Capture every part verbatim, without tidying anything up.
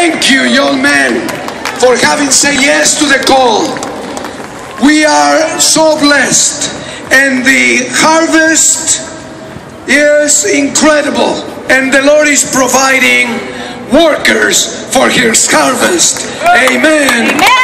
Thank you, young men, for having said yes to the call. We are so blessed, and the harvest is incredible, and the Lord is providing workers for His harvest. Amen. Amen.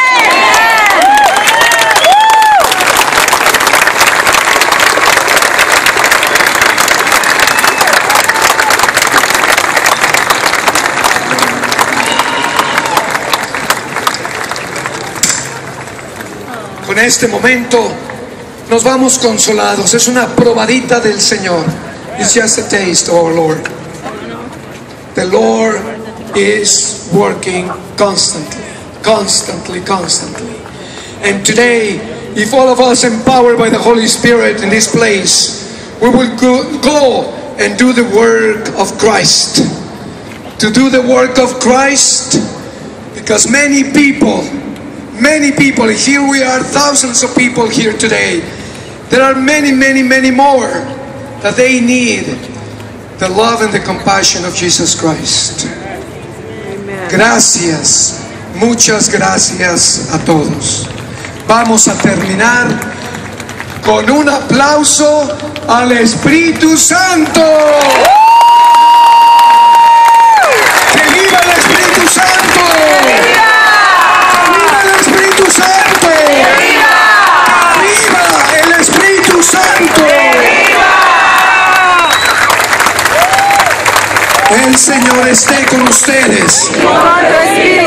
Con este momento nos vamos consolados. Es una probadita del Señor. It's just a taste, oh Lord. The Lord is working constantly, constantly, constantly. And today, if all of us empowered by the Holy Spirit in this place, we will go, go and do the work of Christ. To do the work of Christ, because many people Many people, here we are, thousands of people here today. There are many, many, many more that they need the love and the compassion of Jesus Christ. Amen. Gracias, muchas gracias a todos. Vamos a terminar con un aplauso al Espíritu Santo. ¡Que viva el Espíritu Santo! Santo, ¡viva! ¡Viva el Espíritu Santo! ¡Viva! El Señor esté con ustedes.